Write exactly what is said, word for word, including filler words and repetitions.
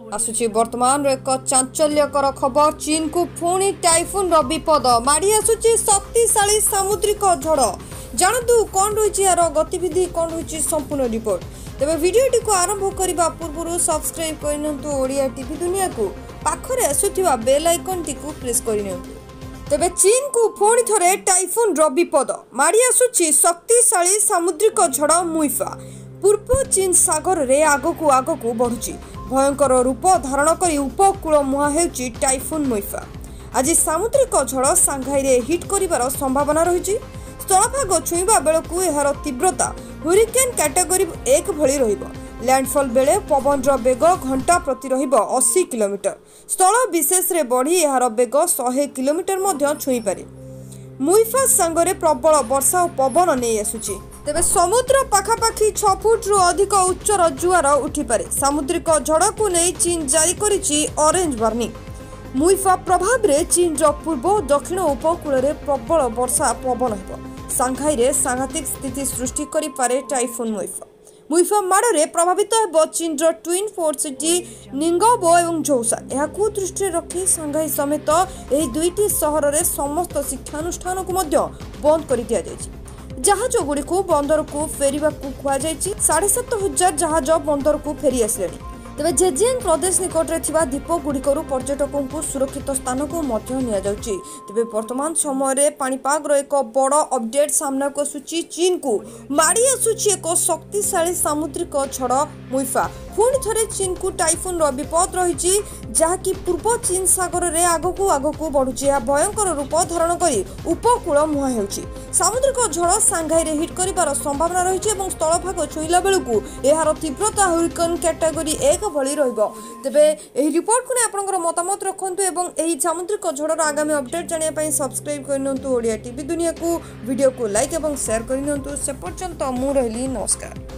आसुची वर्तमान एक चांचल्यकर खबर चीन को पुणी टाइफून रो विपद माड़ी आसुची शक्तिशाली सामुद्रिक झड़ जानतु कौन रही यार गतिविधि कौन रही संपूर्ण रिपोर्ट तेरे भिडियोटी को आरंभ करने पूर्व सब्सक्राइब करनियंतु ओडिया टीवी दुनिया को पाखरे आसुथिबा बेल आइकन टी को प्रेस करनियंतु तेबे चीन को पुणी थरे टाइफून रो विपद माड़ी आसुची शक्तिशाली सामुद्रिक झड़ मुइफा पूर्व चीन सागर रे आगकू आगकू बढ़ुची भयंकर रूप धारण कर उपकूल मुहां हेउची टाइफून मुइफा आज सामुद्रिक झड़ सांघाई रे हिट करिवार संभावना रही स्थलभाग छुईबा बेलकू एहार तीव्रता हुरिकेन कैटेगरी एक भली रहिबो लैंडफॉल बेले पवन रो बेग घंटा प्रति रहिबो अस्सी किलोमीटर स्थल विशेष रे बढ़ी एहार बेग सौ किलोमीटर मध्य छुई पारे मुइफा संगरे प्रबल वर्षा और पवन नहीं आसुची तेबे समुद्र पाखापाखी छह फुट रु अधिक उच्चर जुआर उठिपारे सामुद्रिक झड़ को नहीं चीन जारी करिछि ऑरेंज वार्निंग मुइफा प्रभाव रे चीन रो पूर्व और दक्षिण उपकूल रे प्रबल वर्षा पवन हेबो सांघाई रे सांघातिक स्थिति सृष्टि करि पारे टाइफून मुइफा मुइफा माड़े प्रभावित हेबो चीन रो ट्विन फोर्ट सिटी निंगबो एवं झौसा एहाकू दृष्टि रखी सांघाई समेत एही दुईटी सहर रे समस्त शिक्षानुष्ठान को मध्य बंद कर दिया जायछि जहाज गुड़ी को बंदर को फेरिबा को खुआ जायछि साढ़े सात हजार जहाज बंदर को फेरी आसलेनी तेबे जेजियांग प्रदेश निकट रे थिबा द्वीप गुड़िकरू पर्यटकों को सुरक्षित स्थान को मध्य निया जाउछि तेबे वर्तमान समय रे पानीपाग रो एक बड़ अपडेट सामना को आसुछि चीन को माड़ी आसुछि एक शक्तिशाली सामुद्रिक झड़ मुइफा पुणी थरे चीन को टाइफून रो विपद रही जहाँकि पूर्व चीन सागर रे आगकू आगकू बढ़ुछि भयंकर रूप धारण करी उपकूल मुहां हेउछि सामुद्रिक झड़ सांघाई रे हिट करिवार संभावना रही और स्थलभाग छुईला बेलकू एहार तीव्रता हुरिकेन कैटेगरी एक भली रहिबो तेबे एही रिपोर्ट को आपनकर मतामत रखंतु एवं एही सामुद्रिक झड़र आगामी अपडेट जानिया पई सब्सक्राइब करनियंतु ओडिया टीवी दुनिया को वीडियो को लाइक एवं शेयर करनियंतु से पर्यंत मु रहली नमस्कार।